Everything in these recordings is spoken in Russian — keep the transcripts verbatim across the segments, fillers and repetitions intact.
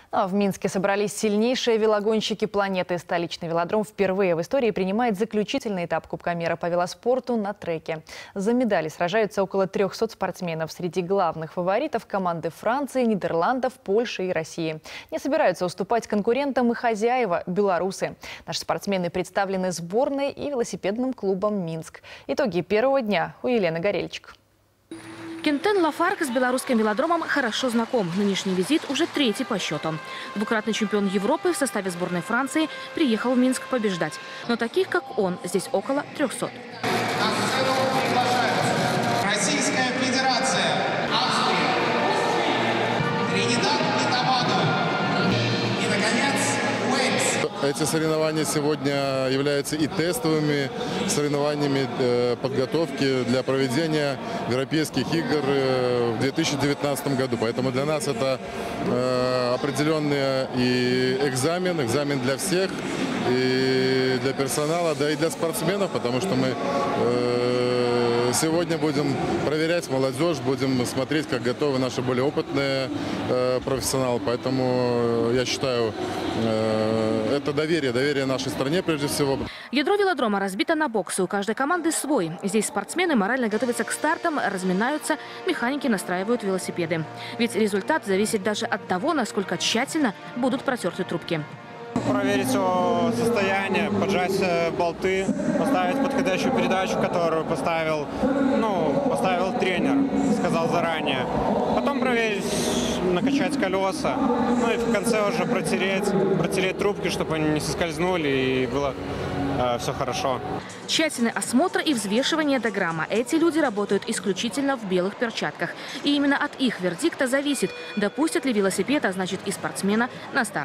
А в Минске собрались сильнейшие велогонщики планеты. Столичный велодром впервые в истории принимает заключительный этап Кубка мира по велоспорту на треке. За медали сражаются около трёхсот спортсменов. Среди главных фаворитов команды Франции, Нидерландов, Польши и России. Не собираются уступать конкурентам и хозяева – белорусы. Наши спортсмены представлены сборной и велосипедным клубом «Минск». Итоги первого дня у Елены Горельчик. Кентен Лафарг с белорусским велодромом хорошо знаком. Нынешний визит уже третий по счету. Двукратный чемпион Европы в составе сборной Франции приехал в Минск побеждать. Но таких, как он, здесь около трёхсот. Российская Федерация, Австрия, Тринидад и Тобаго и, наконец, Уэльс. Эти соревнования сегодня являются и тестовыми соревнованиями подготовки для проведения Европейских игр в две тысячи девятнадцатом году. Поэтому для нас это определенный и экзамен, экзамен для всех, и для персонала, да и для спортсменов, потому что мы сегодня будем проверять молодежь, будем смотреть, как готовы наши более опытные профессионалы. Поэтому я считаю, это доверие, доверие нашей стране прежде всего. Ядро велодрома разбито на боксы. У каждой команды свой. Здесь спортсмены морально готовятся к стартам, разминаются, механики настраивают велосипеды. Ведь результат зависит даже от того, насколько тщательно будут протерты трубки. Проверить его состояние, поджать болты, поставить подходящую передачу, которую поставил, ну, поставил тренер, сказал заранее. Потом проверить, накачать колеса, ну и в конце уже протереть, протереть трубки, чтобы они не соскользнули и было э, все хорошо. Тщательный осмотр и взвешивание до грамма. Эти люди работают исключительно в белых перчатках. И именно от их вердикта зависит, допустят ли велосипед, а значит и спортсмена, на старт.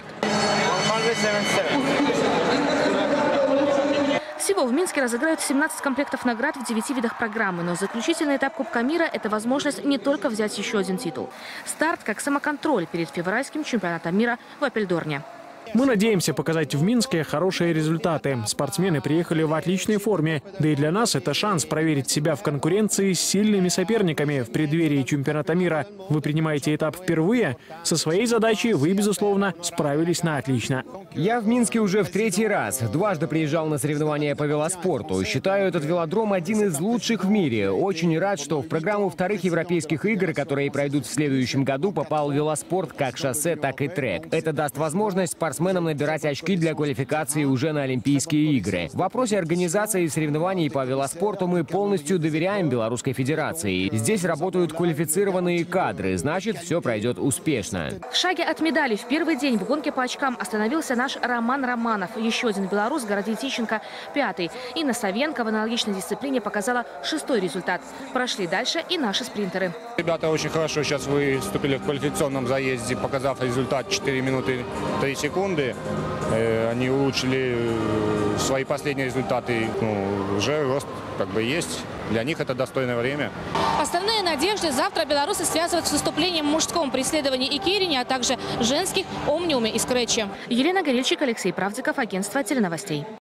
Всего в Минске разыграют семнадцать комплектов наград в девяти видах программы. Но заключительный этап Кубка мира – это возможность не только взять еще один титул. Старт как самоконтроль перед февральским чемпионатом мира в Апельдорне. Мы надеемся показать в Минске хорошие результаты. Спортсмены приехали в отличной форме. Да и для нас это шанс проверить себя в конкуренции с сильными соперниками в преддверии чемпионата мира. Вы принимаете этап впервые. Со своей задачей вы, безусловно, справились на отлично. Я в Минске уже в третий раз. Дважды приезжал на соревнования по велоспорту. Считаю этот велодром один из лучших в мире. Очень рад, что в программу вторых европейских игр, которые пройдут в следующем году, попал велоспорт как шоссе, так и трек. Это даст возможность спортсменам набирать очки для квалификации уже на Олимпийские игры. В вопросе организации соревнований по велоспорту мы полностью доверяем Белорусской Федерации. Здесь работают квалифицированные кадры, значит, все пройдет успешно. В шаге от медали в первый день в гонке по очкам остановился наш Роман Романов. Еще один белорус, Городей Тищенко, пятый. Инна Савенко в аналогичной дисциплине показала шестой результат. Прошли дальше и наши спринтеры. Ребята очень хорошо сейчас выступили в квалификационном заезде, показав результат четыре минуты три секунды. Они улучшили свои последние результаты. Ну, уже рост как бы есть. Для них это достойное время. Основные надежды завтра белорусы связывают с выступлением в мужском преследовании и керине, а также женских омниуме и скретче. Елена Горельчик, Алексей Правдиков, агентство теленовостей.